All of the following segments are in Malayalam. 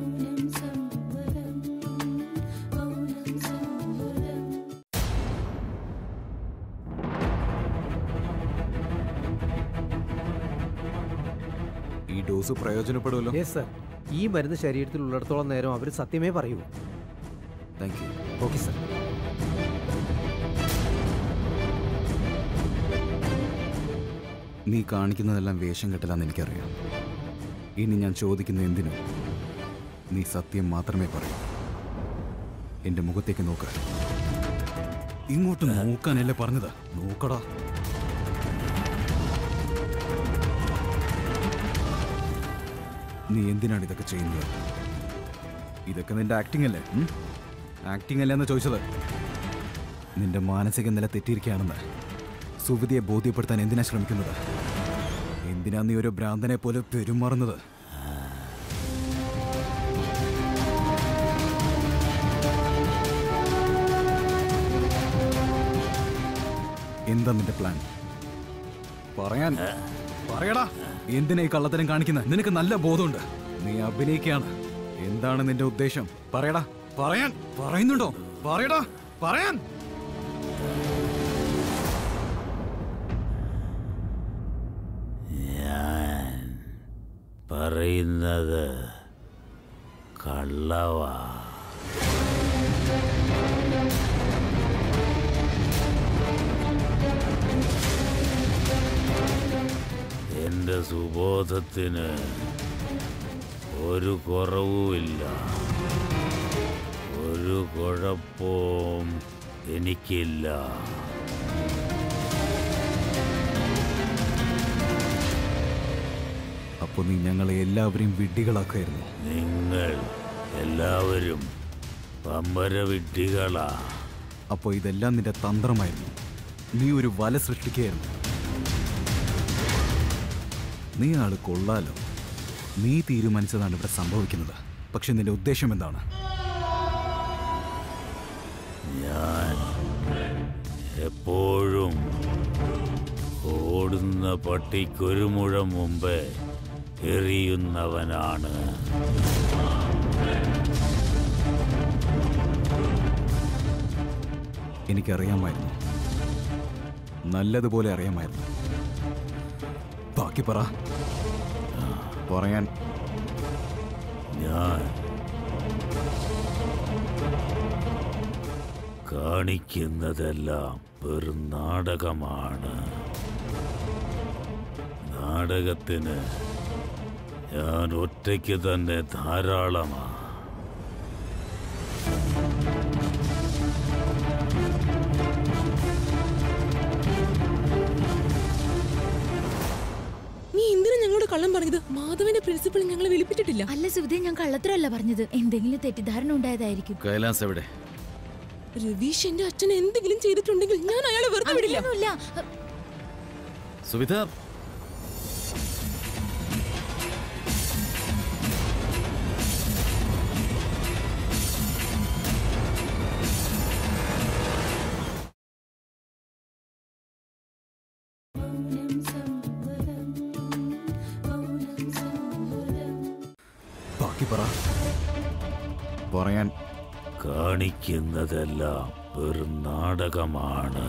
ഈ ഡോസ് പ്രയോജനപ്പെടുമല്ലോ. Yes sir. ഈ മരുന്ന് ശരീരത്തിൽ ഉള്ളിടത്തോളം നേരം അവർ സത്യമേ പറയൂ. Thank you. Okay sir. നീ കാണിക്കുന്നതെല്ലാം വേഷം കെട്ടലാന്ന് എനിക്കറിയാം. ഇനി ഞാൻ ചോദിക്കുന്ന എന്തിനും നീ സത്യം മാത്രമേ പറയൂ. എന്റെ മുഖത്തേക്ക് നോക്ക. ഇങ്ങോട്ട് നോക്കാനല്ലേ പറഞ്ഞത്? നോക്കടാ. നീ എന്തിനാണ് ഇതൊക്കെ ചെയ്യുന്നത്? ഇതൊക്കെ നിന്റെ ആക്ടിംഗ് അല്ലേ? ആക്ടിംഗ് അല്ലേ എന്ന് ചോദിച്ചത്. നിന്റെ മാനസിക നില തെറ്റിയിരിക്കുകയാണെന്ന് സുവിധിയെ ബോധ്യപ്പെടുത്താൻ എന്തിനാ ശ്രമിക്കുന്നത്? എന്തിനാ നീ ഒരു ഭ്രാന്തനെ പോലെ പെരുമാറുന്നത്? എന്താ നിന്റെ പ്ലാൻ? പറയാൻ പറയടാ. എന്തിനാ ഈ കള്ളത്തരം കാണിക്കുന്നത്? നിനക്ക് നല്ല ബോധമുണ്ട്. നീ അഭിനയിക്കുകയാണ്. എന്താണ് നിന്റെ ഉദ്ദേശം? പറയടാ. പറയാൻ പറയുന്നുണ്ടോ? പറയടാ. പറയാൻ. ഞാൻ പറയുന്നത് കള്ളവാ. എന്റെ സുബോധത്തിന് ഒരു കുറവുമില്ല. ഒരു കുഴപ്പവും എനിക്കില്ല. അപ്പൊ നീ ഞങ്ങളെ എല്ലാവരെയും വിഡ്ഢികളാക്കായിരുന്നു. നിങ്ങൾ എല്ലാവരും പമ്പര വിഡ്ഢികളാ. അപ്പൊ ഇതെല്ലാം നിന്റെ തന്ത്രമായിരുന്നു. നീ ഒരു വല സൃഷ്ടിക്കുകയായിരുന്നു. നീ ആള് കൊള്ളാലോ. നീ തീരുമാനിച്ചതാണ് ഇവിടെ സംഭവിക്കുന്നത്. പക്ഷെ നിന്റെ ഉദ്ദേശം എന്താണ്? ഞാൻ എപ്പോഴും ഓടുന്ന പട്ടിക്കൊരു മുഴം മുമ്പ് എറിയുന്നവനാണ്. എനിക്കറിയാമായിരുന്നു. നല്ലതുപോലെ അറിയാമായിരുന്നു. ബാക്കി പറ. പറയാൻ. ഞാൻ കാണിക്കുന്നതെല്ലാം വെറും നാടകമാണ്. നാടകത്തിന് ഞാൻ ഒറ്റയ്ക്ക് തന്നെ ധാരാളമാണ്. കള്ളം പറഞ്ഞത്? മാധവന്റെ പ്രിൻസിപ്പൽ ഞങ്ങളെ വിളിപ്പിച്ചിട്ടില്ല. അല്ല സുവിധ, ഞാൻ കള്ളത്തരല്ല പറഞ്ഞത്. എന്തെങ്കിലും തെറ്റിദ്ധാരണ ഉണ്ടായതായിരിക്കും. കൈലാസ് എവിടെ? രവീഷ് എന്റെ അച്ഛൻ എന്തെങ്കിലും ചെയ്തിട്ടുണ്ടെങ്കിൽ ഞാൻ അയാളെ വെറുതെ വിടില്ല. സുവിധ, പറയാൻ. കാണിക്കുന്നതെല്ലാം വെറും നാടകമാണ്.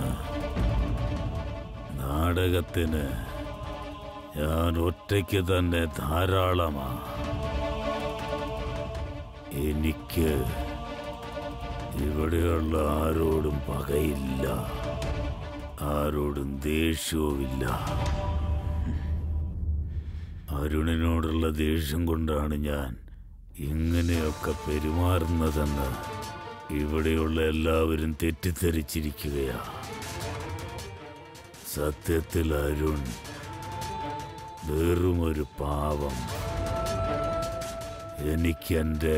നാടകത്തിന് ഞാൻ ഒറ്റയ്ക്ക് തന്നെ ധാരാളമാണ്. എനിക്ക് ഇവിടെയുള്ള ആരോടും പകയില്ല, ആരോടും ദേഷ്യവുമില്ല. അരുണിനോടുള്ള ദേഷ്യം കൊണ്ടാണ് ഞാൻ ഇങ്ങനെയൊക്കെ പെരുമാറുന്നതെന്ന് ഇവിടെയുള്ള എല്ലാവരും തെറ്റിദ്ധരിച്ചിരിക്കുകയാ. സത്യത്തിൽ അരുൺ വെറുമൊരു പാവം. എനിക്കെൻ്റെ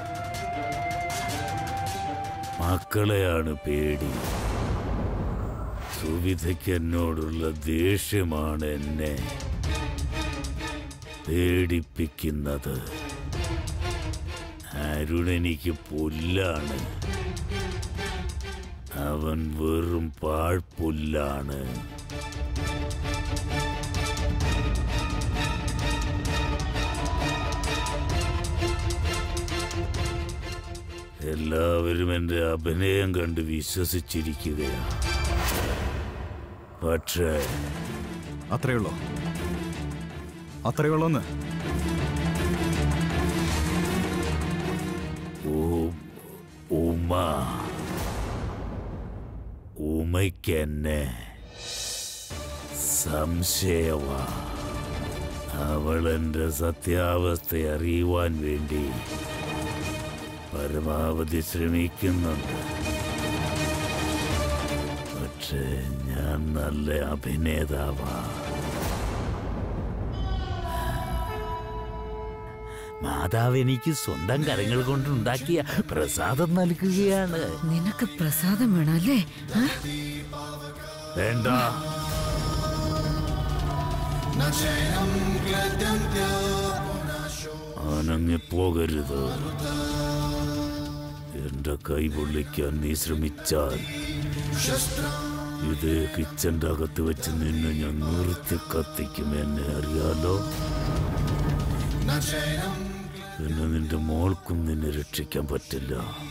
മക്കളെയാണ് പേടി. സുവിധയ്ക്ക് എന്നോടുള്ള ദേഷ്യമാണ് എന്നെ പേടിപ്പിക്കുന്നത്. അരുൺ എനിക്ക് പുല്ലാണ്. അവൻ വെറും പാഴ്പുല്ലാണ്. എല്ലാവരും എൻ്റെ അഭിനയം കണ്ട് വിശ്വസിച്ചിരിക്കുകയാണ്. പക്ഷേ അത്രയുള്ളൂ, അത്രയുള്ളൂന്ന്. ഉമയ്ക്കെന്നെ സംശയമാ. അവളെന്റെ സത്യാവസ്ഥ അറിയുവാൻ വേണ്ടി പരമാവധി ശ്രമിക്കുന്നുണ്ട്. പക്ഷേ ഞാൻ നല്ല അഭിനേതാവാ. മാതാവ് എനിക്ക് സ്വന്തം കരങ്ങൾ കൊണ്ടുണ്ടാക്കിയ പ്രസാദം നൽകുകയാണ്. നിനക്ക് പ്രസാദം വേണം അല്ലേ? വേണ്ട, അനങ്ങിപ്പോകരുത്. എന്റെ കൈ പൊള്ളിക്കാൻ നീ ശ്രമിച്ചാൽ ഇത് കിച്ചന്റെ അകത്ത് വെച്ച് നിന്നെ ഞാൻ നിർത്തി കത്തിക്കും. എന്നെ അറിയാലോ. പിന്നെ നിന്റെ മോൾക്കും നിന്നെ രക്ഷിക്കാൻ പറ്റില്ല.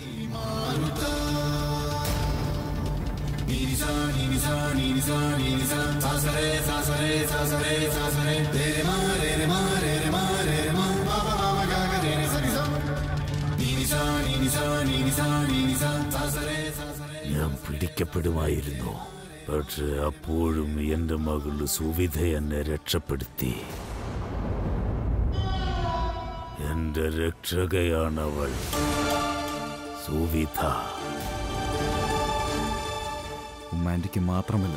ഞാൻ പിടിക്കപ്പെടുമായിരുന്നു. പക്ഷെ അപ്പോഴും എന്റെ മകള് സുവിധ എന്നെ രക്ഷപ്പെടുത്തി. എന്റെ രക്ഷകയാണവൾ, സുവിധ. ഉമ്മാൻറ്റിക്ക് മാത്രമല്ല,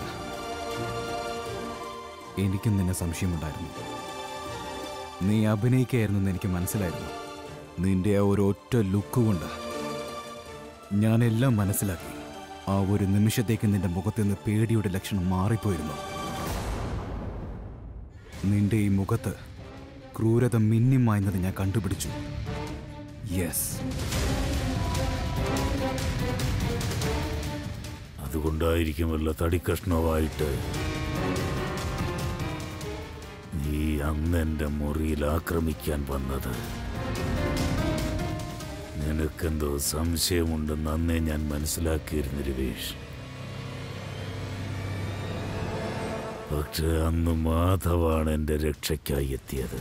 എനിക്കും നിന്നെ സംശയമുണ്ടായിരുന്നു. നീ അഭിനയിക്കായിരുന്നെന്ന് എനിക്ക് മനസ്സിലായിരുന്നു. നിന്റെ ആ ഒരു ഒറ്റ ലുക്ക് കൊണ്ട് ഞാനെല്ലാം മനസ്സിലാക്കി. ആ ഒരു നിമിഷത്തേക്ക് നിന്റെ മുഖത്ത് നിന്ന് പേടിയുടെ ലക്ഷണം മാറിപ്പോയിരുന്നു. നിന്റെ ഈ മുഖത്ത് ക്രൂരത മിന്നിമായുന്നത് ഞാൻ കണ്ടുപിടിച്ചു. യെസ്, അതുകൊണ്ടായിരിക്കുമല്ലോ തടിക്കഷ്ണമായിട്ട് നീ അന്ന് എന്റെ മുറിയിൽ ആക്രമിക്കാൻ വന്നത്. നിനക്കെന്തോ സംശയമുണ്ടെന്ന് അന്നേ ഞാൻ മനസ്സിലാക്കിയിരുന്നു രവീഷ്. പക്ഷെ അന്ന് മാധവാണ് എന്റെ രക്ഷയ്ക്കായി എത്തിയത്.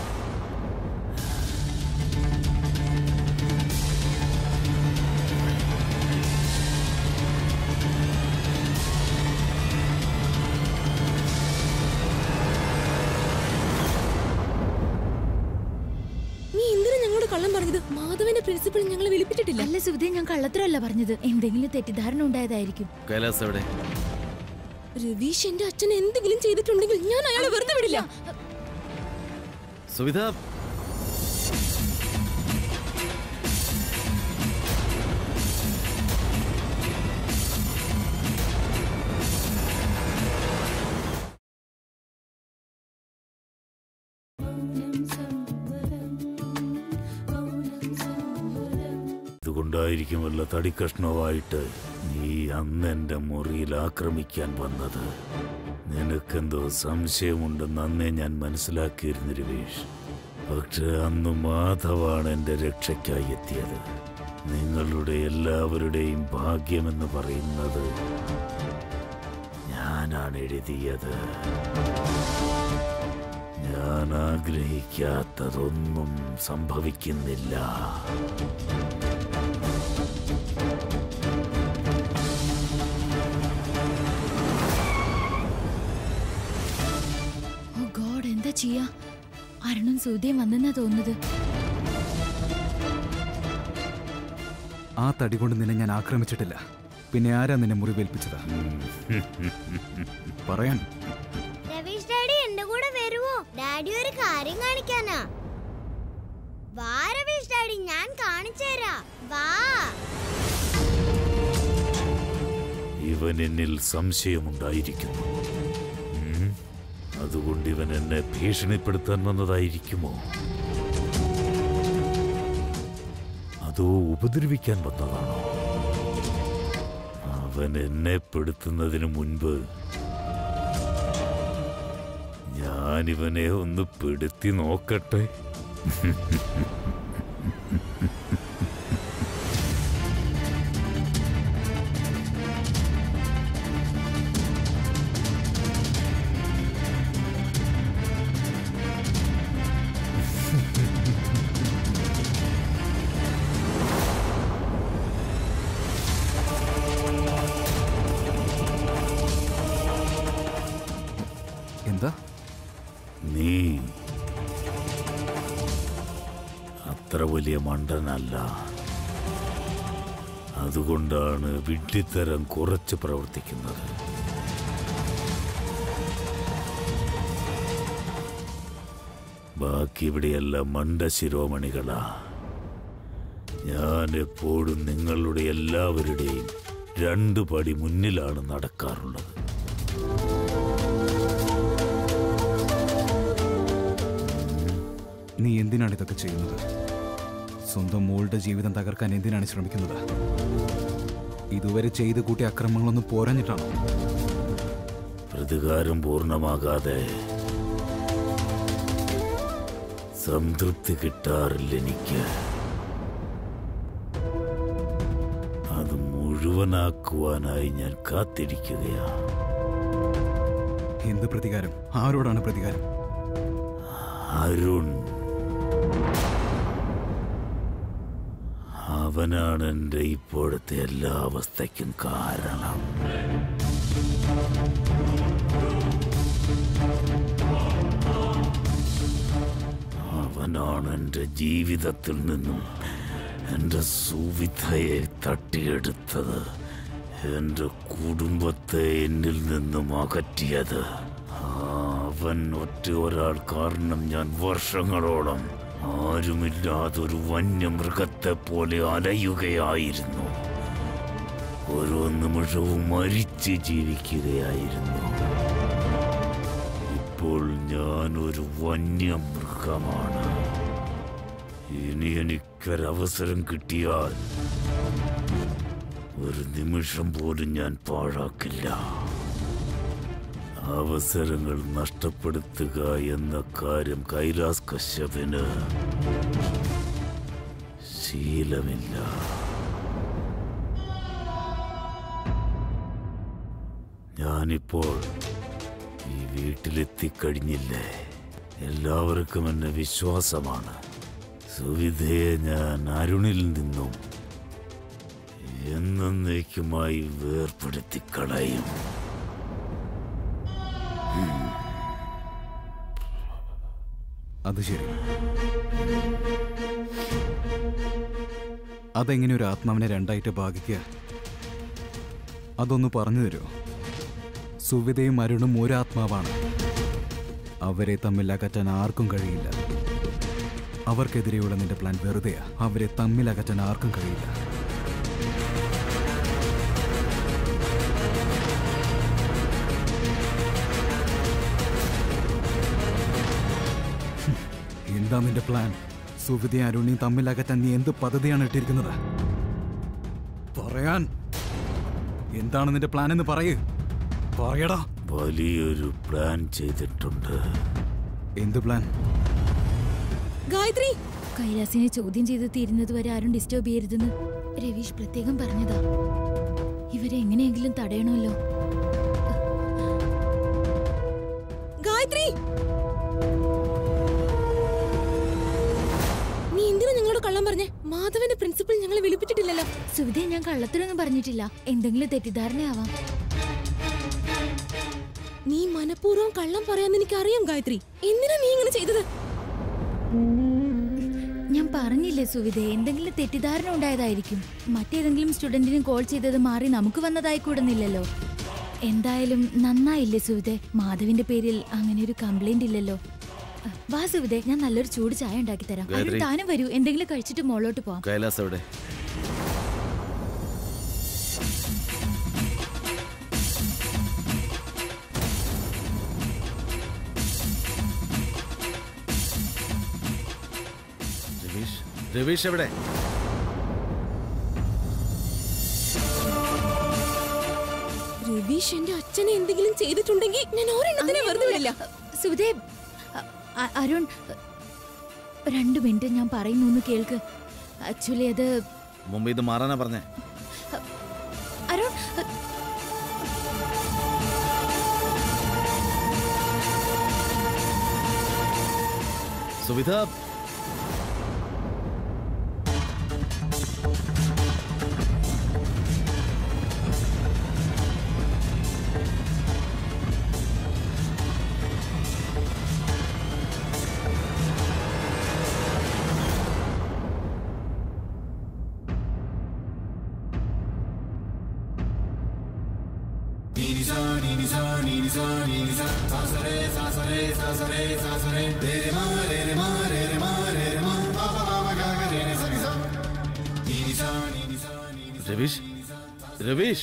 കള്ളം പറഞ്ഞത് മാധവന്റെ പ്രിൻസിപ്പൽ ഞങ്ങളെ വിളിപ്പിച്ചിട്ടില്ല. അല്ല സുവിധ, ഞാൻ കള്ളത്തരല്ല പറഞ്ഞത്. എന്തെങ്കിലും തെറ്റിദ്ധാരണ ഉണ്ടായതായിരിക്കും. കൈലാസ് എവിടെ? രവീഷ് എന്റെ അച്ഛൻ എന്തെങ്കിലും ചെയ്തിട്ടുണ്ടെങ്കിൽ ഞാൻ അയാളെ വെറുതെ വിടില്ല. സുവിധ, അതുകൊണ്ടായിരിക്കുമല്ലോ തടിക്കഷ്ണമായിട്ട് നീ അന്ന് എന്റെ മുറിയിൽ ആക്രമിക്കാൻ വന്നത്. നിനക്കെന്തോ സംശയമുണ്ടെന്ന് അന്നേ ഞാൻ മനസ്സിലാക്കിയിരുന്നു രവീഷ്. പക്ഷെ അന്ന് മാധവാണ് എന്റെ രക്ഷയ്ക്കായി എത്തിയത്. നിങ്ങളുടെ എല്ലാവരുടെയും ഭാഗ്യമെന്ന് പറയുന്നത് ഞാനാണ് എഴുതിയത്. ഞാൻ ആഗ്രഹിക്കാത്തതൊന്നും സംഭവിക്കുന്നില്ല. എന്താ ചെയ്യാ? അരുണും സുവിധയും വന്നെന്നാ തോന്നുന്നത്. ആ തടി കൊണ്ട് നിന്നെ ഞാൻ ആക്രമിച്ചിട്ടില്ല. പിന്നെ ആരാ നിന്നെ മുറിവേൽപ്പിച്ചത്? പറയാൻ. രവീഷ് ഡാഡി എന്റെ കൂടെ വരുവോ? ഡാഡി ഒരു കാര്യം കാണിക്കാനാ. വാ രവീഷ് ഡാഡി, ഞാൻ കാണിച്ചു തരാം. വാ. ഇവൻ എന്നിൽ സംശയമുണ്ടായിരിക്കുന്നു. അതുകൊണ്ട് ഇവൻ എന്നെ ഭീഷണിപ്പെടുത്താൻ വന്നതായിരിക്കുമോ? അതോ ഉപദ്രവിക്കാൻ വന്നതാണോ? അവൻ എന്നെ പെടുത്തുന്നതിന് മുൻപ് ഞാനിവനെ ഒന്ന് പെടുത്തി നോക്കട്ടെ. എന്താ? നീ അത്ര വലിയ മണ്ടനല്ല. അതുകൊണ്ടാണ് വിഡ്ഢിത്തരം കുറച്ച് പ്രവർത്തിക്കുന്നത്. ബാക്കി ഇവിടെയെല്ലാം മണ്ട ശിരോമണികളാ. ഞാൻ എപ്പോഴും നിങ്ങളുടെ എല്ലാവരുടെയും 2 പടി മുന്നിലാണ് നടക്കാറുള്ളത്. നീ എന്തിനാണ് ഇതൊക്കെ ചെയ്യുന്നത്? സ്വന്തം മോളുടെ ജീവിതം തകർക്കാൻ എന്തിനാണ് ശ്രമിക്കുന്നത്? ഇതുവരെ ചെയ്തു കൂട്ടിയ അക്രമങ്ങളൊന്നും പോരാഞ്ഞിട്ടാണോ? പ്രതികാരം പൂർണ്ണമാകാതെ സംതൃപ്തി കിട്ടാറില്ല എനിക്ക്. അത് മുഴുവനാക്കുവാനായി ഞാൻ കാത്തിരിക്കുകയാ. എന്ത് പ്രതികാരം? ആരോടാണ് പ്രതികാരം? അരുൺ. അവനാണ് എൻ്റെ ഇപ്പോഴത്തെ എല്ലാ അവസ്ഥയ്ക്കും കാരണം. അവനാണ് എൻ്റെ ജീവിതത്തിൽ നിന്നും എൻ്റെ സുവിധയെ തട്ടിയെടുത്തത്, എൻ്റെ കുടുംബത്തെ എന്നിൽ നിന്നും അകറ്റിയത്. അവൻ ഒരാൾ കാരണം ഞാൻ വർഷങ്ങളോളം ആരുമില്ലാതൊരു വന്യമൃഗത്തെ പോലെ അലയുകയായിരുന്നു. ഓരോ നിമിഷവും മരിച്ച് ജീവിക്കുകയായിരുന്നു. ഇപ്പോൾ ഞാൻ ഒരു വന്യമൃഗമാണ്. ഇനി എനിക്കൊരവസരം കിട്ടിയാൽ ഒരു നിമിഷം പോലും ഞാൻ പാഴാക്കില്ല. അവസരങ്ങൾ നഷ്ടപ്പെടുത്തുക എന്ന കാര്യം കൈലാസ് കശ്യപിന് ശീലമില്ല. ഞാനിപ്പോൾ ഈ വീട്ടിലെത്തിക്കഴിഞ്ഞില്ലേ? എല്ലാവർക്കും എന്നെ വിശ്വാസമാണ്. സുവിധയെ ഞാൻ അരുണിൽ നിന്നും എന്നേക്കുമായി വേർപെടുത്തിക്കളയും. അത് ശരി. അതെങ്ങനെ ഒരു ആത്മാവിനെ 2ആയിട്ട് ഭാഗിക്കുക? അതൊന്ന് പറഞ്ഞു തരുമോ? സുവിധയും അരുണും ഒരു ആത്മാവാണ്. അവരെ തമ്മിൽ അകറ്റാൻ ആർക്കും കഴിയില്ല. അവർക്കെതിരെയുള്ള നിന്റെ പ്ലാൻ വെറുതെയാ. അവരെ തമ്മിൽ അകറ്റാൻ ആർക്കും കഴിയില്ല. എന്താ നിന്റെ പ്ലാൻ? സുവിധയും അരുണിയും തമ്മിൽ അകറ്റാൻ നീ എന്ത് പദ്ധതിയാണ് ഇട്ടിരിക്കുന്നത്? പറയാൻ എന്താണ് നിന്റെ പ്ലാൻ എന്ന് പറയടാ. വലിയൊരു പ്ലാൻ ചെയ്തിട്ടുണ്ട്. എന്ത് പ്ലാൻ? ഗായത്രി, കൈലാസിനെ ചോദ്യം ചെയ്ത് തീരുന്നത് വരെ ആരും ഡിസ്റ്റർബ് ചെയ്യരുതെന്ന് രവീഷ് പ്രത്യേകം പറഞ്ഞതാ. ഇവരെ എങ്ങനെയെങ്കിലും തടയണമല്ലോ. ഗായത്രി, നീ എന്തിനാ ഞങ്ങളോട് കള്ളം പറഞ്ഞേ? മാധവന്റെ പ്രിൻസിപ്പൽ ഞങ്ങളെ വിളിപ്പിച്ചിട്ടില്ലല്ലോ. സുവിധയെ ഞാൻ കള്ളത്തിലൊന്നും പറഞ്ഞിട്ടില്ല. എന്തെങ്കിലും തെറ്റിദ്ധാരണയാവാം. നീ മനഃപൂർവ്വം കള്ളം പറയാന്ന് എനിക്കറിയാം ഗായത്രി. എന്തിനാ നീ ഇങ്ങനെ ചെയ്തത്? ഞാൻ പറഞ്ഞില്ലേ സുവിധയെ, എന്തെങ്കിലും തെറ്റിദ്ധാരണ ഉണ്ടായതായിരിക്കും. മറ്റേതെങ്കിലും സ്റ്റുഡന്റിന് കോൾ ചെയ്തത് മാറി നമുക്ക് വന്നതായി കൂടുന്നില്ലല്ലോ. എന്തായാലും നന്നായില്ലേ സുവിധെ? മാധവിന്റെ പേരിൽ അങ്ങനെ ഒരു കംപ്ലൈന്റ് ഇല്ലല്ലോ. വാ സുവിധെ, ഞാൻ നല്ലൊരു ചൂട് ചായ ഉണ്ടാക്കി തരാം. താനും വരൂ, എന്തെങ്കിലും കഴിച്ചിട്ട് മോളോട്ട് പോവാം. കൈലാസ് എവിടെ? രവീഷ് എവിടെ? രവീഷ് എന്റെ അച്ഛനെ എന്തെങ്കിലും ചെയ്തിട്ടുണ്ടെങ്കിൽ ഞാൻ ഒരെണ്ണത്തിനെ വെറുതെ വിടില്ല. സുവിധെ, അരുൺ 2 മിനിറ്റ് ഞാൻ പറയുന്നു കേൾക്ക്. ആക്ച്വലി അത് മുമ്പ് ഇത് മാറാനാ പറഞ്ഞേ. അരുൺ, സുവിധ, രവീഷ് രവീഷ്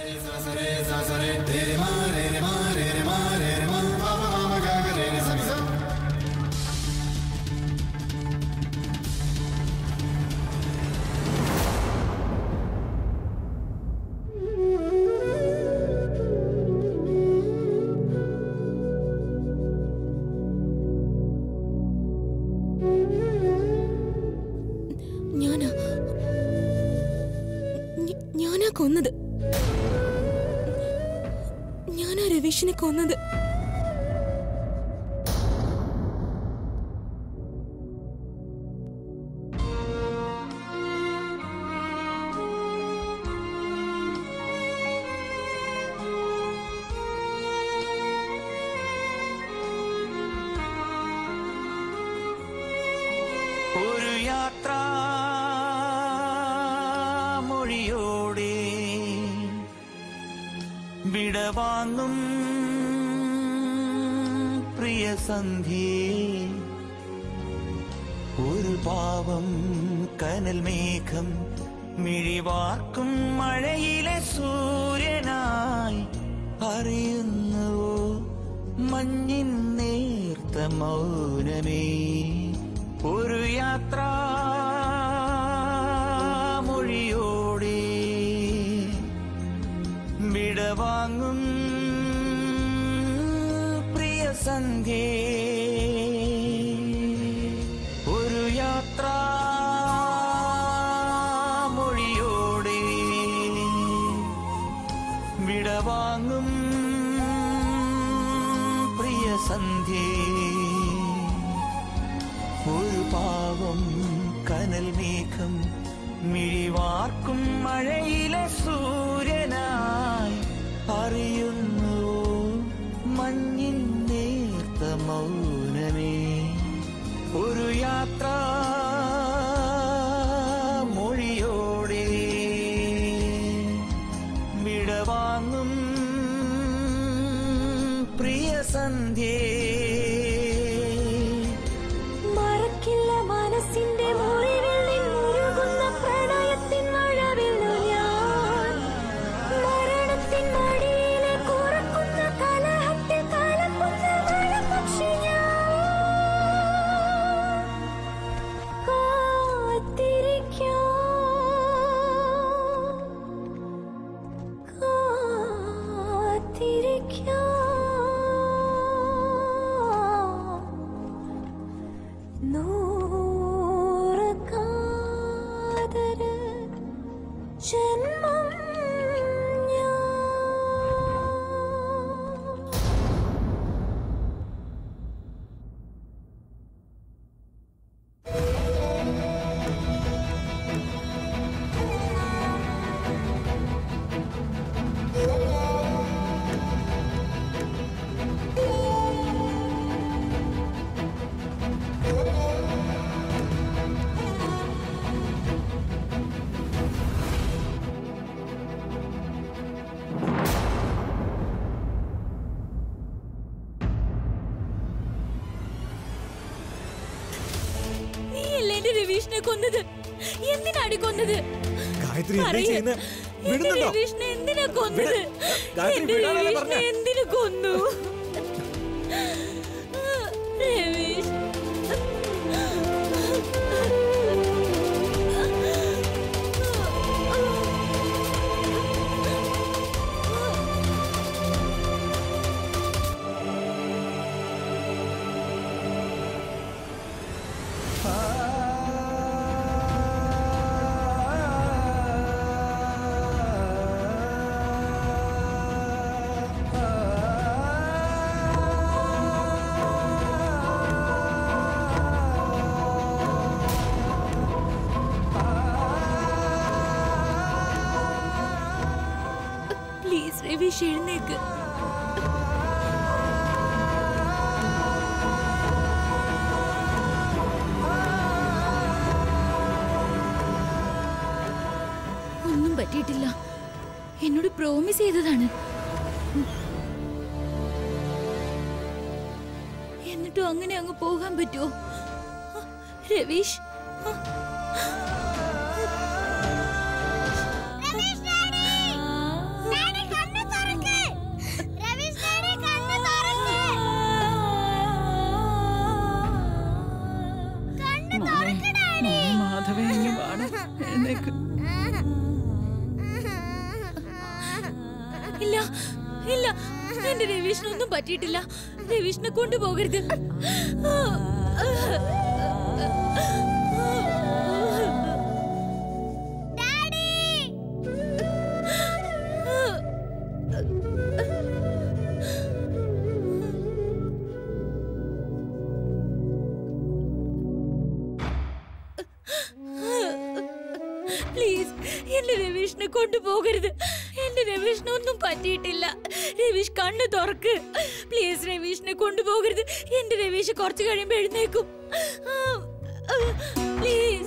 ഞാനാ കൊന്നത്. ഞാനാ രവീഷിനെ കൊന്നത്. ഒരു യാത്രാ മൊഴിയോടെ വിടവാങ്ങും പ്രിയ സന്ധ്യേ, ഒരു പാവം കനൽ മേഘം മിഴിവാർക്കും മഴയിലെ സൂര്യനായി അറിയുന്നുവോ മഞ്ഞിൻ നേർത്ത മൗനമേ. ഒരു യാത്രാ മൊഴിയോടെ വിടവാങ്ങും പ്രിയ സന്ധ്യേ, ഒരു യാത്രാ മൊഴിയോടെ വിടവാങ്ങും പ്രിയ സന്ധ്യേ, ഒരു പാവം കനൽ മേഘം മിഴിവാർക്കും മഴയിലെ സൂര്യനായി അറിയുന്നു മഞ്ഞിൻ നേർത്ത മൗനമേ. ഒരു യാത്രാ മൊഴിയോടെ വിടവാങ്ങും പ്രിയ സന്ധ്യേ, മനസ്സിന്റെ മുറിവിൽ നിന്നുരുകുന്ന പ്രണയത്തിൻ മഴവില്ലു ഞാൻ, മരണത്തിൻ മടിയിലെ കുറക്കുന്ന കലഹത്തിൽ കലക്കുന്ന മഴപക്ഷി ഞാൻ. കാത്തിരിക്കാം ജന്മം ഞാൻ. രവീഷിനെ കൊന്നത് എന്തിനാടി കൊന്നത്? രവീഷിനെ എന്തിനാ കൊന്നത്? രവീഷിനെ എന്തിനു കൊന്നു? രവീഷ് രവീഷ് എഴുന്നേക്ക്. ഒന്നും പറ്റിയിട്ടില്ല. എന്നോട് പ്രോമിസ് ചെയ്തതാണ്. എന്നിട്ടും അങ്ങനെ അങ്ങ് പോകാൻ പറ്റുമോ രവീഷ്? ഇല്ല ഇല്ല, എന്റെ രവീഷിനൊന്നും പറ്റിയിട്ടില്ല. രവീഷിനെ കൊണ്ടുപോകരുത്. പ്ലീസ്, എന്റെ രവീഷിനെ കൊണ്ടുപോകരുത്. എന്റെ രവീഷിനൊന്നും പറ്റിയിട്ടില്ല. രവീഷ് കണ്ണ് തുറക്ക്. പ്ലീസ്, രവീഷിനെ കൊണ്ടുപോകരുത്. എന്റെ രവീഷ് കുറച്ച് കഴിയുമ്പോ എഴുന്നേക്കും. പ്ലീസ്.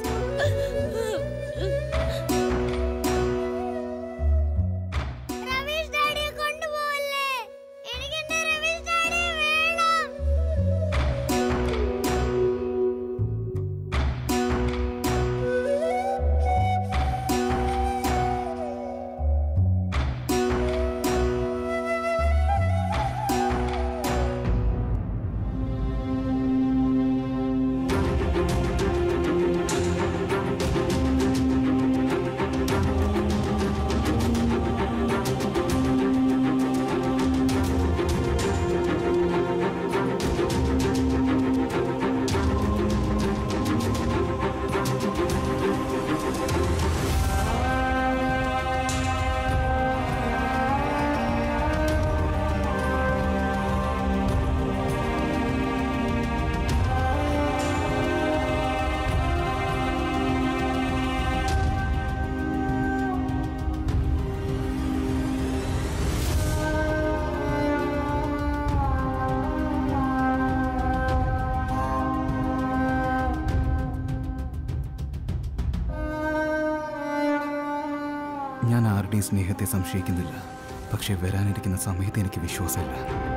ഞാൻ ആരുടെയും സ്നേഹത്തെ സംശയിക്കുന്നില്ല. പക്ഷെ വരാനിരിക്കുന്ന സമയത്ത് എനിക്ക് വിശ്വാസമില്ല.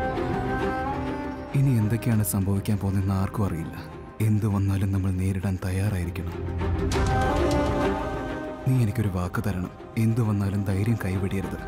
ഇനി എന്തൊക്കെയാണ് സംഭവിക്കാൻ പോകുന്നതെന്ന് ആർക്കും അറിയില്ല. എന്തു വന്നാലും നമ്മൾ നേരിടാൻ തയ്യാറായിരിക്കണം. നീ എനിക്കൊരു വാക്ക് തരണം. എന്തു വന്നാലും ധൈര്യം കൈവെടിയരുത്.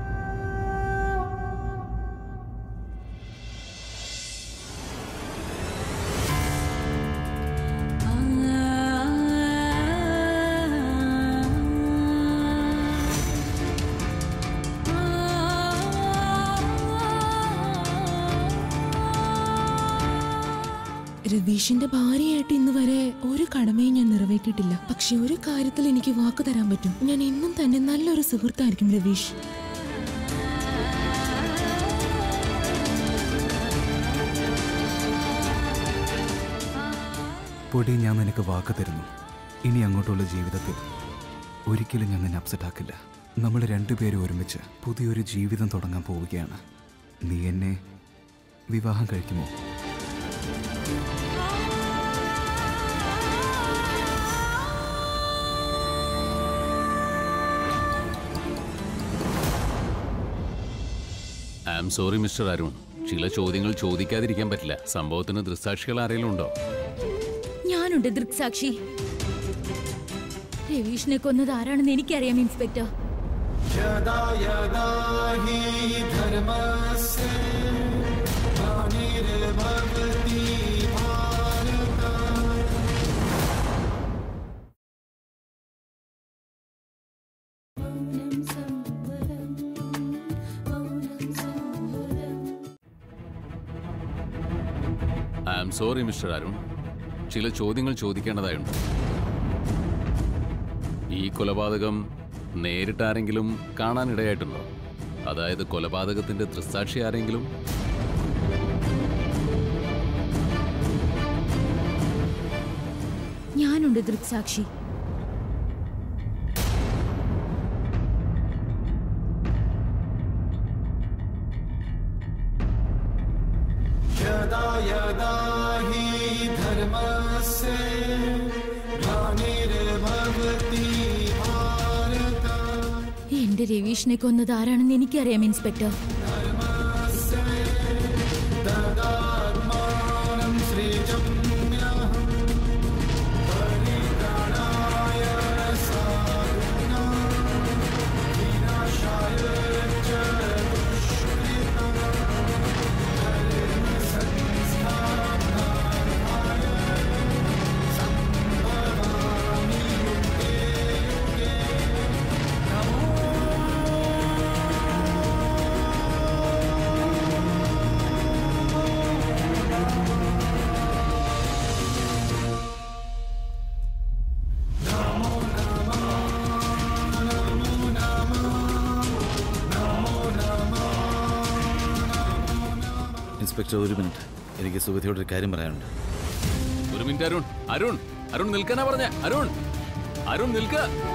രവീഷിന്റെ ഭാര്യയായിട്ട് ഇന്ന് വരെ ഒരു കടമയും ഞാൻ നിറവേറ്റിയിട്ടില്ല. പക്ഷെ ഒരു കാര്യത്തിൽ എനിക്ക് വാക്ക് തരാൻ പറ്റും. ഞാൻ എന്നും തന്നെ നല്ലൊരു സുഹൃത്തായിരിക്കും രവീഷ്. പൊടി, ഞാൻ നിനക്ക് വാക്ക് തരുന്നു. ഇനി അങ്ങോട്ടുള്ള ജീവിതത്തിൽ ഒരിക്കലും ഞാൻ നിന്നെ അപ്സെറ്റ് ആക്കില്ല. നമ്മൾ രണ്ടുപേരും ഒരുമിച്ച് പുതിയൊരു ജീവിതം തുടങ്ങാൻ പോവുകയാണ്. നീ എന്നെ വിവാഹം കഴിക്കുമോ? I am sorry mister Arun. ചില ചോദ്യങ്ങൾ ചോദിക്കാതിരിക്കാൻ പറ്റില്ല. സംഭവത്തിന് ദൃക്സാക്ഷികൾ ആരെങ്കിലും ഉണ്ടോ? ഞാനുണ്ട് ദൃക്സാക്ഷി. രവീഷിനെ കൊന്നത് ആരാണെന്ന് എനിക്കറിയാം inspector. I am sorry mister Arun. ചില ചോദ്യങ്ങൾ ചോദിക്കേണ്ടതായുണ്ട്. ഈ കൊലപാതകം നേരിട്ട് ആരെങ്കിലും കാണാനിടയായിട്ടുണ്ടോ? അതായത് കൊലപാതകത്തിന്റെ ദൃക്സാക്ഷി ആരെങ്കിലും? ഞാനുണ്ട് ദൃക്സാക്ഷി. എന്റെ രവീഷിനെ കൊന്നത് ആരാണെന്ന് എനിക്കറിയാം ഇൻസ്പെക്ടർ. ഇൻസ്പെക്ടർ, ഒരു മിനിറ്റ്. എനിക്ക് സുഗതയോടൊരു കാര്യം പറയാനുണ്ട്. ഒരു മിനിറ്റ് അരുൺ. അരുൺ അരുൺ നിൽക്കാനാ പറഞ്ഞ. അരുൺ അരുൺ നിൽക്ക.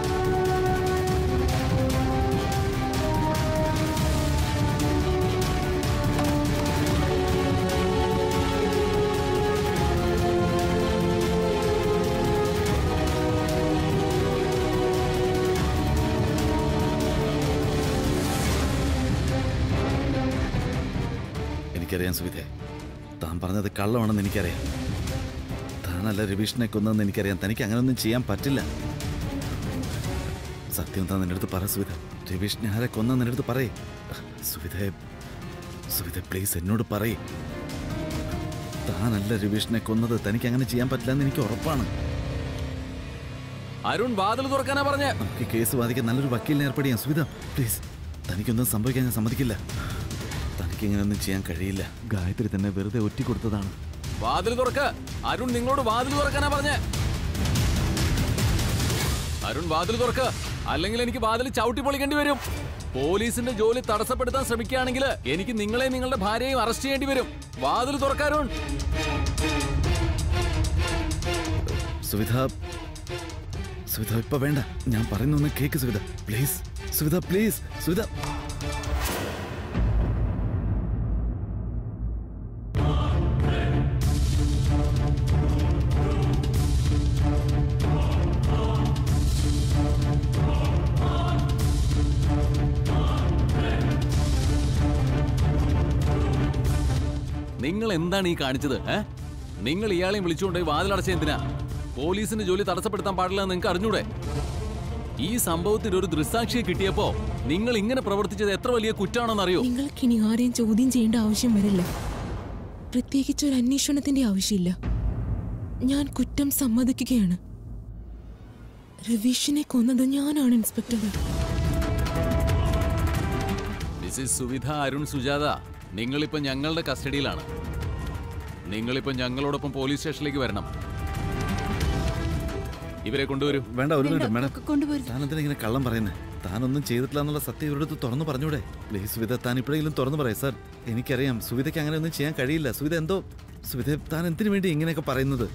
എനിക്കറിയാം സുഗതേ, താൻ പറഞ്ഞത് കള്ളമാണെന്ന് എനിക്കറിയാം. താനല്ല രവീഷിനെ കൊന്നതെന്ന് എനിക്കറിയാം. തനിക്ക് അങ്ങനെയൊന്നും ചെയ്യാൻ പറ്റില്ല. സത്യം താൻ നിന്റെ അടുത്ത് പറ സുഗത. രവീഷിനെ ആരെ കൊന്നെന്ന് നിന്റെ അടുത്ത് പറയേ. സുഗത പ്ലീസ് എന്നോട് പറയേ. താനല്ല രവീഷിനെ കൊന്നത്. തനിക്ക് അങ്ങനെ ചെയ്യാൻ പറ്റില്ല എന്ന് എനിക്ക് ഉറപ്പാണ്. അരുൺ വാതിൽ തുറക്കാനാ പറഞ്ഞ. നമുക്ക് കേസ് വാദിക്കാൻ നല്ലൊരു വക്കീലിനെ ഏർപ്പെടിയാം. സുഗത പ്ലീസ്, തനിക്കൊന്നും സംഭവിക്കാൻ ഞാൻ സമ്മതിക്കില്ല. തനിക്ക് ഇങ്ങനെയൊന്നും ചെയ്യാൻ കഴിയില്ല. ഗായത്രി തന്നെ വെറുതെ ഒറ്റി കൊടുത്തതാണ്. വാതിൽ തുറക്ക. അരുൺ നിങ്ങളോട് വാതിൽ തുറക്കാനാ പറഞ്ഞ. അരുൺ വാതിൽ തുറക്ക, അല്ലെങ്കിൽ എനിക്ക് വാതിൽ ചവിട്ടി പൊളിക്കേണ്ടി വരും. പോലീസിന്റെ ജോലി തടസ്സപ്പെടുത്താൻ ശ്രമിക്കുകയാണെങ്കിൽ എനിക്ക് നിങ്ങളെ നിങ്ങളുടെ ഭാര്യയെയും അറസ്റ്റ് ചെയ്യേണ്ടി വരും. വാതിൽ തുറക്ക അരുൺ. സുവിധ ഇപ്പൊ വേണ്ട. ഞാൻ പറയുന്നൊന്ന് കേക്ക് സുവിധ പ്ലീസ്. സുവിധ പ്ലീസ്. സുവിധ നിങ്ങൾ എന്താണ് ഈ കാണിച്ചത്? നിങ്ങൾ ഇയാളെയും വിളിച്ചുകൊണ്ടുപോയി വാതിലടച്ച എന്തിനാ? പോലീസിന്റെ ജോലി തടസ്സപ്പെടുത്താൻ പാടില്ല എന്ന് നിങ്ങൾക്ക് അറിഞ്ഞൂടെ? ഈ സംഭവത്തിൽ ഒരു ദൃക്സാക്ഷിയെ കിട്ടിയപ്പോ നിങ്ങൾ ഇങ്ങനെ പ്രവർത്തിച്ചത് എത്ര വലിയ കുറ്റാണെന്നറിയോ? നിങ്ങൾക്ക് ഇനി ആരെയും ചോദ്യം ചെയ്യേണ്ട ആവശ്യം വരില്ല. പ്രത്യേകിച്ച് ഒരു അന്വേഷണത്തിന്റെ ആവശ്യമില്ല. ഞാൻ കുറ്റം സമ്മതിക്കുകയാണ്. രവീഷിനെ കൊന്നത് ഞാനാണ് ഇൻസ്പെക്ടർ. മിസ്സിസ് സുവിധ അരുൺ സുജാത, നിങ്ങളിപ്പോ ഞങ്ങളുടെ കസ്റ്റഡിയിലാണ്. നിങ്ങളിപ്പോ ഞങ്ങളോടൊപ്പം പോലീസ് സ്റ്റേഷനിലേക്ക് വരണം. ഇവരെ കൊണ്ടുവരൂ. വേണ്ട, ഒരു മിനിറ്റ് മാഡം. താനെന്തിനാ ഇങ്ങനെ കള്ളം പറയുന്നത്? താനൊന്നും ചെയ്തിട്ടില്ല എന്നുള്ള സത്യം ഇവരുടെ അടുത്ത് തുറന്നു പറഞ്ഞൂടെ? പ്ലീസ് സുവിധ, താൻ ഇപ്പോഴെങ്കിലും തുറന്നു പറയാം. സാർ, എനിക്കറിയാം സുവിധയ്ക്ക് അങ്ങനെ ഒന്നും ചെയ്യാൻ കഴിയില്ല. സുവിധ താൻ എന്തിനു വേണ്ടി ഇങ്ങനെയൊക്കെ പറയുന്നത്?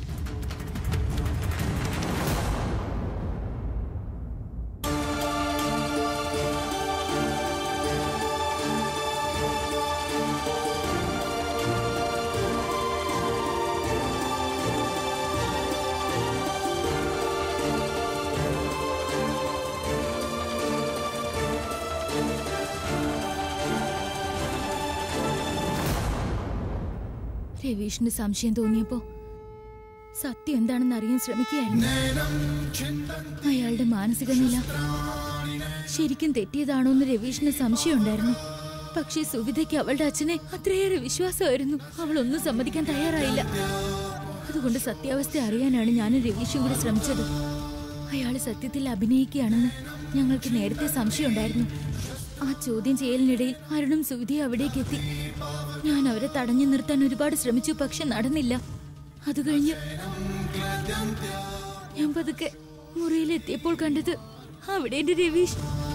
രവീഷിന് സംശയം തോന്നിയപ്പോ സത്യം എന്താണെന്ന് അറിയാൻ ശ്രമിക്കുകയായിരുന്നു. അയാളുടെ മാനസിക നില ശരിക്കും തെറ്റിയതാണോ എന്ന് രവീഷിന് സംശയം ഉണ്ടായിരുന്നു. പക്ഷേ സുവിധയ്ക്ക് അവളുടെ അച്ഛനെ അത്രയേറെ വിശ്വാസമായിരുന്നു. അവളൊന്നും സമ്മതിക്കാൻ തയ്യാറായില്ല. അതുകൊണ്ട് സത്യാവസ്ഥ അറിയാനാണ് ഞാനും രവീഷും കൂടി ശ്രമിച്ചത്. അയാൾ സത്യത്തിൽ അഭിനയിക്കുകയാണെന്ന് ഞങ്ങൾക്ക് നേരത്തെ സംശയം ഉണ്ടായിരുന്നു. ആ ചോദ്യം ചെയ്യലിനിടയിൽ അരുണും സുവിധയും അവിടേക്ക് എത്തി. ഞാൻ അവരെ തടഞ്ഞു നിർത്താൻ ഒരുപാട് ശ്രമിച്ചു, പക്ഷെ നടന്നില്ല. അത് കഴിഞ്ഞ് ഞാൻ പതുക്കെ മുറിയിലെത്തിയപ്പോൾ കണ്ടത് അവിടെ എന്റെ രവീഷ്.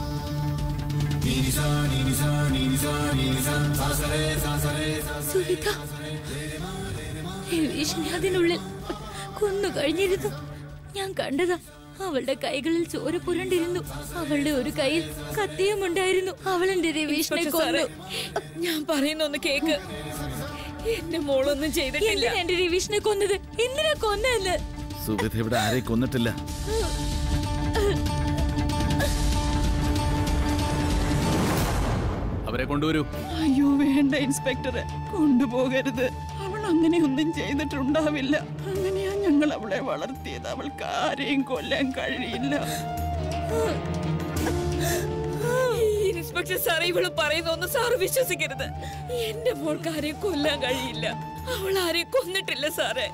സുവിധ രവീഷിനെ അതിനുള്ളിൽ കൊന്നു കഴിഞ്ഞിരുന്നു. ഞാൻ കണ്ടതാ. അവളുടെ കൈകളിൽ ചോര പുരണ്ടിരുന്നു. അവളുടെ ഒരു കയ്യിൽ കത്തിയും ഉണ്ടായിരുന്നു. അവൾ എന്റെ രവീഷിനെ കൊന്നു. ഞാൻ പറയുന്നൊന്ന് കേക്ക്. എന്റെ മോളൊന്നും ചെയ്തിട്ടില്ല. എന്റെ രവീഷിനെ കൊന്നത് എന്തിനാ കൊന്നതെന്ന്? സുവിധ ഇവിടെ ആരെയും കൊന്നിട്ടില്ല. അവരെ കൊണ്ടുവരൂ. അയ്യോ വേണ്ട ഇൻസ്പെക്ടറെ, കൊണ്ടുപോകരുത്. അവൾ അങ്ങനെയൊന്നും ചെയ്തിട്ടുണ്ടാവില്ല. അങ്ങനെയാ ഞങ്ങൾ അവളെ വളർത്തിയത്. അവൾക്ക് ആരെയും കൊല്ലാൻ കഴിയില്ല. ഇൻസ്പെക്ടർ സാറേ, ഇവള് പറയുന്നൊന്നും സാറ് വിശ്വസിക്കരുത്. എന്റെ മോൾക്ക് ആരെയും കൊല്ലാൻ കഴിയില്ല. അവൾ ആരെയും കൊന്നിട്ടില്ല സാറേ.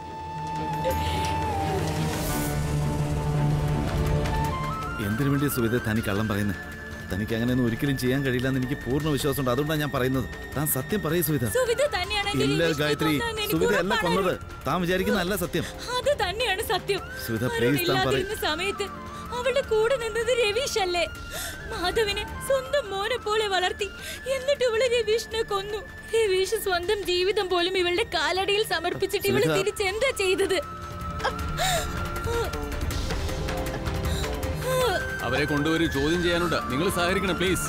എന്തിനു വേണ്ടി സുവിധ തനിക്ക് കള്ളം പറയുന്നത്? തനിക്ക് അങ്ങനെയൊന്നും ഒരിക്കലും ചെയ്യാൻ കഴിയില്ല എന്ന് എനിക്ക് പൂർണ്ണ വിശ്വാസമുണ്ട്. അതുകൊണ്ടാണ് ഞാൻ പറയുന്നത്. താൻ സത്യം പറയൂ സുവിധ. ഇല്ല ഗായത്രി, സുവിധ അല്ല കൊന്നത്. താൻ വിചാരിക്കുന്നതല്ല സത്യം. അത് തന്നെയാണ് സത്യം. സുവിധ പ്ലീസ് താൻ പറയൂ. സമയത്ത് അവളുടെ കൂടെ നിന്നത് രവീഷ് അല്ലേ? മാധവിനെ സ്വന്തം മോനെ പോലെ വളർത്തി. എന്നിട്ട് ഇവള് രവീഷിനെ കൊന്നു. രവീഷ് സ്വന്തം ജീവിതം പോലും ഇവളുടെ കാലടിയിൽ സമർപ്പിച്ചിട്ട് ഇവള് തിരിച്ചെന്താ ചെയ്തത്? അവരെ കൊണ്ടുവരും, ചോദ്യം ചെയ്യാനുണ്ട്. നിങ്ങൾ സഹകരിക്കണം പ്ലീസ്.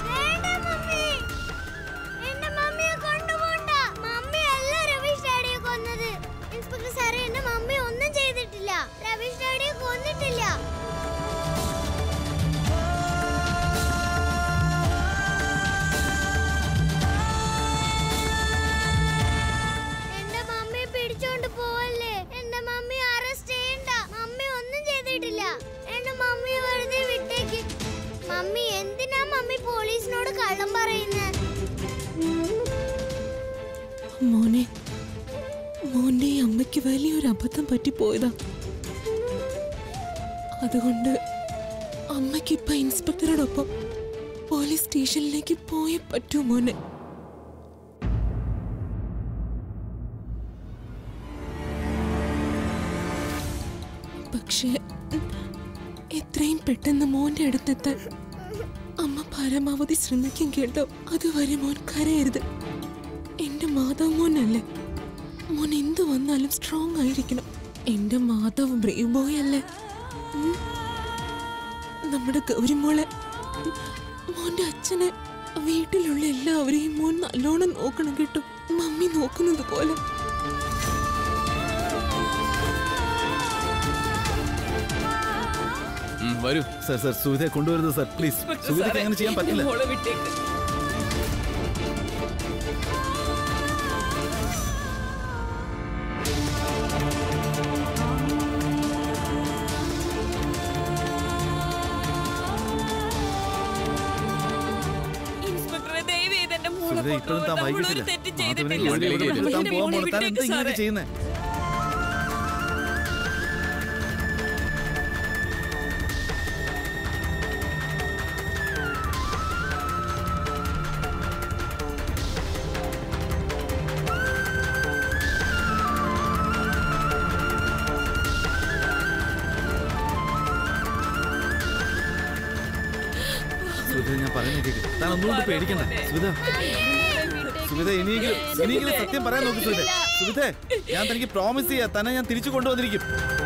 മോനെ, മോന്റെ ഈ അമ്മയ്ക്ക് വലിയൊരു അബദ്ധം പറ്റിപ്പോയതാ. അതുകൊണ്ട് അമ്മയ്ക്ക് ഇപ്പൊ ഇൻസ്പെക്ടറോടൊപ്പം പോലീസ് സ്റ്റേഷനിലേക്ക് പോയേ പറ്റൂ മോനെ. പക്ഷേ എത്രയും പെട്ടെന്ന് മോന്റെ അടുത്തെത്താൻ അമ്മ പരമാവധി ശ്രമിക്കും കേട്ടോ. അതുവരെ മോൻ കരയരുത്. എന്റെ മാധവ് മോനല്ലേ, മോൻ എന്ത് വന്നാലും സ്ട്രോങ് ആയിരിക്കണം. എന്റെ മാധവ് ബ്രേവ് ബോയ് അല്ലേ. നമ്മുടെ ഗൗരിമോളെ, മോന്റെ അച്ഛനെ, വീട്ടിലുള്ള എല്ലാവരെയും മോൻ നല്ലോണം നോക്കണം കേട്ടോ, മമ്മി നോക്കുന്നത് പോലെ. വരൂ സർ. സർ സുവിധയെ കൊണ്ടുവരുന്നത് സർ പ്ലീസ്. സുവിധയ്ക്ക് അങ്ങനെ ചെയ്യാൻ പറ്റില്ല. ഇപ്പോഴും താൻ വൈകിട്ടില്ല. താൻ പോകാൻ താൻ എന്താ ഇങ്ങനെ ചെയ്യുന്നേ? ഞാൻ പറയുന്നത് കേൾക്ക്. താൻ ഒന്നുകൊണ്ട് പേടിക്കണ്ട സുവിധ. സുവിധ ഇനിയെങ്കിലും സത്യം പറയാൻ നോക്ക് സുവിധ. സുവിധ, ഞാൻ തനിക്ക് പ്രോമിസ് ചെയ്യാം, തന്നെ ഞാൻ തിരിച്ചു കൊണ്ടുവന്നിരിക്കും.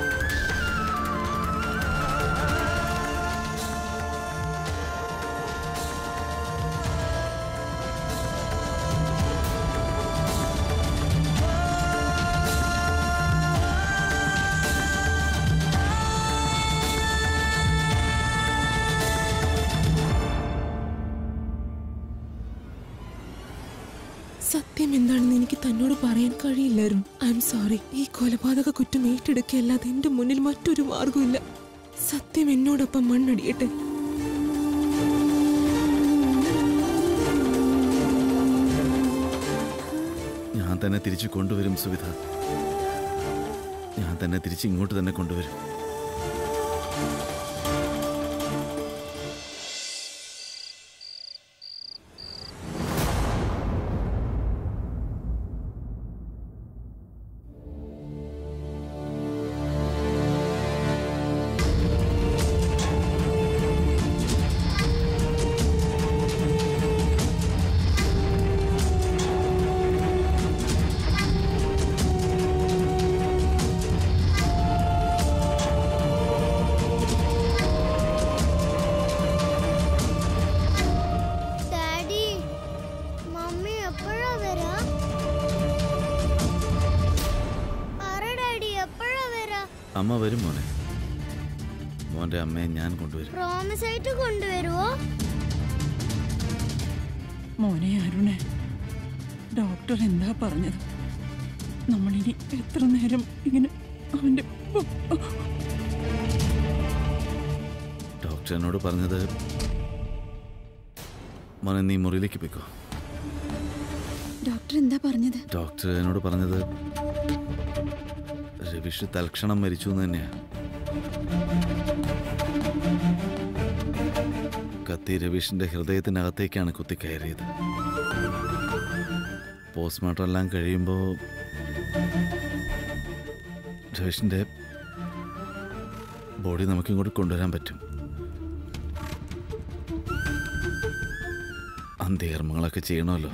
സത്യം എന്താണെന്ന് എനിക്ക് തന്നോട് പറയാൻ കഴിയില്ലായിരുന്നു. I am sorry. ഈ കൊലപാതക കുറ്റം ഏറ്റെടുക്കുകയല്ലാതെ എന്റെ മുന്നിൽ മറ്റൊരു മാർഗമില്ല. സത്യം എന്നോടൊപ്പം മണ്ണടിയട്ടെ. ഞാൻ തന്നെ തിരിച്ചു കൊണ്ടുവരും സുവിധ. ഞാൻ തന്നെ തിരിച്ച് ഇങ്ങോട്ട് തന്നെ കൊണ്ടുവരും. അമ്മ വരും മോനെ. മോന്റെ അമ്മയെ ഞാൻ കൊണ്ടുവരും. പ്രോമിസ് ആയിട്ട് കൊണ്ടുവരുവോ? മോനെ അരുണെ, ഡോക്ടർ എന്താ പറഞ്ഞത്? നമ്മളിനി എത്ര നേരം ഇങ്ങനെ അവന്റെ ഡോക്ടർ എന്നോട് പറഞ്ഞത്, മോനെ നീ മുറിയിലേക്ക് പോയിക്കോ. ഡോക്ടർ എന്താ പറഞ്ഞത്? ഡോക്ടർ എന്നോട് പറഞ്ഞത് രവീഷ് തൽക്ഷണം മരിച്ചു എന്ന് തന്നെയാ. കത്തി രവീഷിന്റെ ഹൃദയത്തിനകത്തേക്കാണ് കുത്തിക്കയറിയത്. പോസ്റ്റ്മോർട്ടം എല്ലാം കഴിയുമ്പോൾ രവീഷിന്റെ ബോഡി നമുക്കിങ്ങോട്ട് കൊണ്ടുവരാൻ പറ്റും. അന്ത്യകർമ്മങ്ങളൊക്കെ ചെയ്യണമല്ലോ.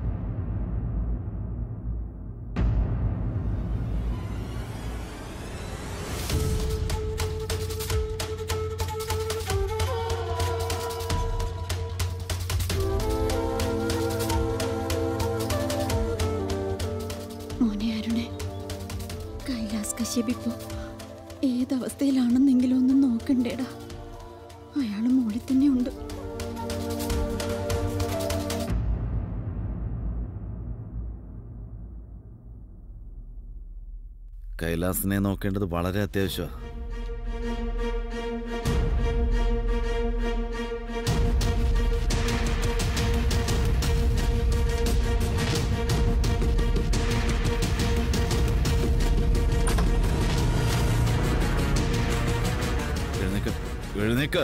മോനെ അരുണെ, കൈലാസ് കശ്യപ് ഇപ്പോ ഏതവസ്ഥയിലാണെന്നെങ്കിലും ഒന്ന് നോക്കണ്ടേടാ. അയാള് മോളിൽ തന്നെ ഉണ്ട്. കൈലാസിനെ നോക്കേണ്ടത് വളരെ അത്യാവശ്യമാണ്. എഴുന്നേക്ക്.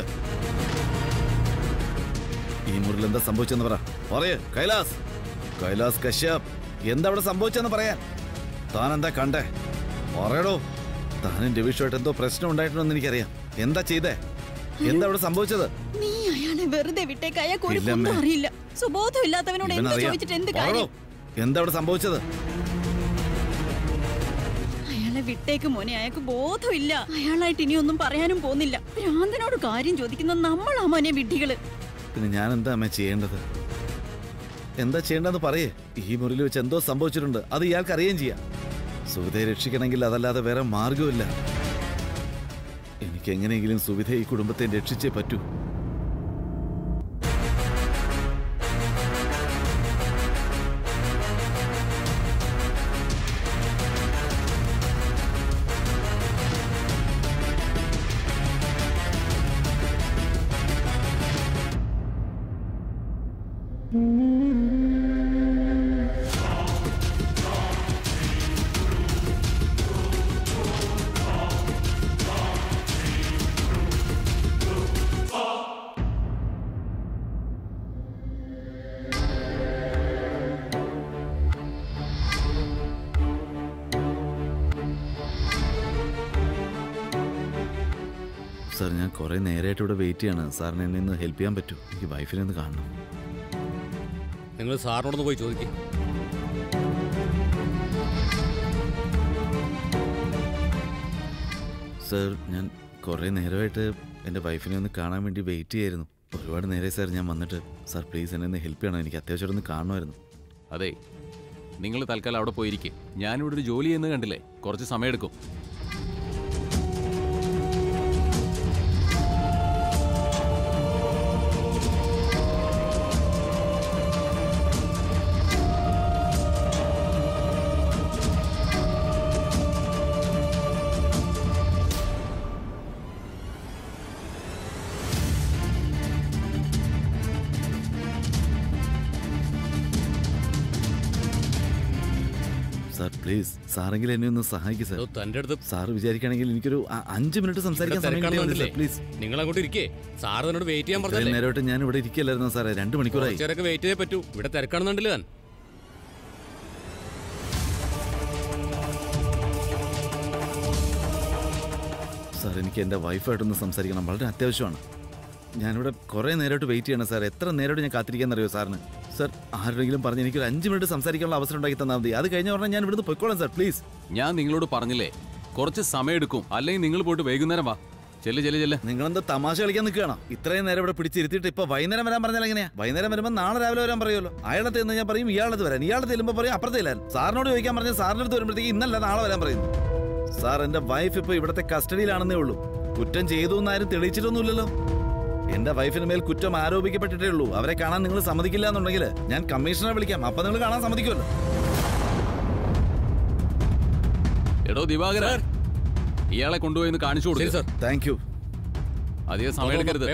ഈ മുറിൽ എന്താ സംഭവിച്ചെന്ന് പറയേ കൈലാസ്. കൈലാസ് കശ്യപ്, എന്താ അവിടെ സംഭവിച്ചെന്ന് പറയാൻ. താൻ എന്താ കണ്ടേ? പറയടോ. താനും രവീഷുമായിട്ട് എന്തോ പ്രശ്നം ഉണ്ടായിട്ടുണ്ടെന്ന് എനിക്കറിയാം. എന്താ ചെയ്തേ? എന്താ അവിടെ സംഭവിച്ചത്? നീ അയാളെ വെറുതെ വിട്ടേക്ക്. അയാൾക്ക് ഒരു കുന്തം അറിയില്ല. സുബോധമില്ലാത്തവനോട് എന്താ ചോദിച്ചിട്ട് എന്ത് കാര്യം? എന്താ അവിടെ സംഭവിച്ചത്? അയാളെ വിട്ടേക്ക് മോനെ. അയാൾക്ക് ബോധമില്ല. അയാളായിട്ട് ഇനിയൊന്നും പറയാനും പോകുന്നില്ല. ഭ്രാന്തനോട് കാര്യം ചോദിക്കുന്ന നമ്മളാ മോനെ വിഡ്ഢികള്. പിന്നെ ഞാൻ എന്താ അമ്മ ചെയ്യേണ്ടത്? എന്താ ചെയ്യേണ്ടതെന്ന് പറയേ. ഈ മുറിയിൽ വെച്ച് എന്തോ സംഭവിച്ചിട്ടുണ്ട്. അത് ഇയാൾക്ക് അറിയുകയും ചെയ്യാം. സുവിധയെ രക്ഷിക്കണമെങ്കിൽ അതല്ലാതെ വേറെ മാർഗമില്ല. എനിക്ക് എങ്ങനെയെങ്കിലും സുവിധയെ ഈ കുടുംബത്തെ രക്ഷിച്ചേ പറ്റൂ. സാർ, ഞാൻ കുറേ നേരമായിട്ട് ഇവിടെ വെയിറ്റ് ചെയ്യാണ്. സാറിന് എന്നെ ഒന്ന് ഹെൽപ്പ് ചെയ്യാൻ പറ്റുമോ? എനിക്ക് വൈഫിനെ ഒന്ന് കാണണം. നിങ്ങൾ സാറിനോടൊന്ന് പോയി ചോദിക്കും. സാർ, ഞാൻ കുറേ നേരമായിട്ട് എൻ്റെ വൈഫിനെ ഒന്ന് കാണാൻ വേണ്ടി വെയിറ്റ് ചെയ്യായിരുന്നു. ഒരുപാട് നേരമായി സാർ ഞാൻ വന്നിട്ട്. സാർ പ്ലീസ് എന്നെ ഒന്ന് ഹെൽപ്പ് ചെയ്യണം. എനിക്ക് അത്യാവശ്യം ഒന്ന് കാണണമായിരുന്നു. അതെ, നിങ്ങൾ തൽക്കാലം അവിടെ പോയിരിക്കും. ഞാനിവിടെ ഒരു ജോലി ചെയ്യുന്നത് കണ്ടില്ലേ, കുറച്ച് സമയമെടുക്കും. സാർ പ്ലീസ്, സാറെങ്കിലും എന്നെ ഒന്ന് സഹായിക്കും സാർ. തന്റെ അടുത്ത് സാർ വിചാരിക്കുകയാണെങ്കിൽ എനിക്കൊരു 5 മിനിറ്റ് സംസാരിക്കാൻ സമയം പ്ലീസ്. നിങ്ങൾ അങ്ങോട്ട് ഇരിക്കേ. സാർ എന്നോട് വെയിറ്റ് ചെയ്യാൻ പറഞ്ഞല്ലേ. നേരമായിട്ട് ഞാൻ ഇവിടെ ഇരിക്കല്ലായിരുന്നു സാറേ. 2 മണിക്കൂറായി. കുറച്ചേരൊക്കെ വെയിറ്റ് ചെയ്തേ പറ്റൂ. ഇവിടെ തിരക്കാണെന്നുണ്ടല്ലോ. ഞാൻ സാർ, എനിക്ക് എൻ്റെ വൈഫായിട്ടൊന്ന് സംസാരിക്കണം. വളരെ അത്യാവശ്യമാണ്. ഞാനിവിടെ കുറേ നേരമായിട്ട് വെയിറ്റ് ചെയ്യണം സാർ. എത്ര നേരമായിട്ട് ഞാൻ കാത്തിരിക്കാന്നറിയോ സാറിന്? സാർ, ആരുടെങ്കിലും പറഞ്ഞ് എനിക്കൊരു 5 മിനിറ്റ് സംസാരിക്കാനുള്ള അവസരം ഉണ്ടാക്കി തന്നാൽ മതി. അത് കഴിഞ്ഞ പറഞ്ഞാൽ ഞാൻ ഇവിടുന്ന് പൊയ്ക്കോളാം സാർ, പ്ലീസ്. ഞാൻ നിങ്ങളോട് പറഞ്ഞില്ലേ, കുറച്ച് സമയം എടുക്കും. അല്ലെങ്കിൽ നിങ്ങൾ പോയിട്ട് വൈകുന്നേരം വാ. ചെല്ല്. നിങ്ങളെന്താ തമാശ കളിക്കാൻ നിൽക്കുകയാണോ? ഇത്രയും നേരം ഇവിടെ പിടിച്ചിരുത്തിയിട്ട് ഇപ്പൊ വൈകുന്നേരം വരാൻ പറഞ്ഞാൽ എങ്ങനെയാ? വൈകുന്നേരം വരുമ്പോൾ നാളെ രാവിലെ വരാൻ പറയുമല്ലോ. അയാളത്തെ എന്ന് ഞാൻ പറയും ഇയാളത്ത് വരാൻ. ഇയാളത്തെ ചെല്ലുമ്പോൾ പറയും അപ്പുറത്തെ ഇല്ലാൻ. സാറിനോട് ചോദിക്കാൻ പറഞ്ഞാൽ സാറിൻ്റെ അടുത്ത് വരുമ്പോഴത്തേക്ക് ഇന്നല്ല നാളെ വരാൻ പറയുന്നു. സാർ, എൻ്റെ വൈഫ് ഇപ്പോൾ ഇവിടുത്തെ കസ്റ്റഡിയിലാണെന്നേ ഉള്ളൂ. കുറ്റം ചെയ്തു എന്നാരും തെളിയിച്ചിട്ടൊന്നുമില്ലല്ലോ. എന്റെ വൈഫിന് മേൽ കുറ്റം ആരോപിക്കപ്പെട്ടിട്ടേ ഉള്ളൂ. അവരെ കാണാൻ നിങ്ങൾ സമ്മതിക്കില്ല എന്നുണ്ടെങ്കിൽ ഞാൻ കമ്മീഷണറെ വിളിക്കാം. അപ്പൊ നിങ്ങൾ കാണാൻ സമ്മതിക്കുമല്ലോ. എടോ ദിവാകര, ഇയാളെ കൊണ്ടുപോയി കാണിച്ചു കൊടുക്കും സർ. Thank you. അധികം സമയം എടുക്കരുത്.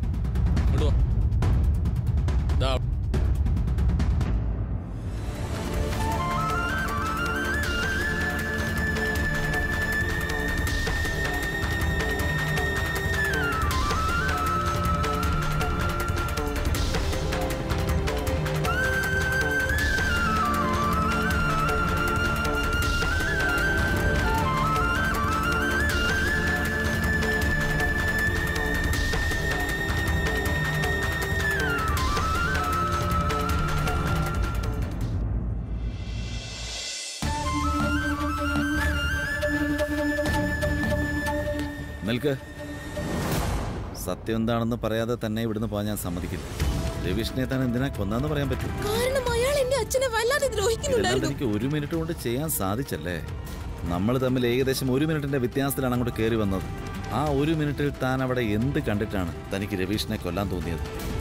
നിൽക്ക്. സത്യം എന്താണെന്ന് പറയാതെ തന്നെ ഇവിടുന്ന് പോകാൻ ഞാൻ സമ്മതിക്കില്ല. രവീഷിനെ താൻ എന്തിനാ കൊന്നാന്ന് പറയാൻ പറ്റും? കാരണം അയാൾ എന്റെ അച്ഛനെ വല്ലാതെ ദ്രോഹിക്കുന്നുണ്ടായിരുന്നു. എനിക്ക് 1 മിനിറ്റ് കൊണ്ട് ചെയ്യാൻ സാധിച്ചല്ലേ? നമ്മൾ തമ്മിൽ ഏകദേശം 1 മിനിറ്റിന്റെ വ്യത്യാസത്തിലാണ് അങ്ങോട്ട് കയറി വന്നത്. ആ 1 മിനിറ്റിൽ താൻ അവിടെ എന്ത് കണ്ടിട്ടാണ് തനിക്ക് രവീഷിനെ കൊല്ലാൻ തോന്നിയത്?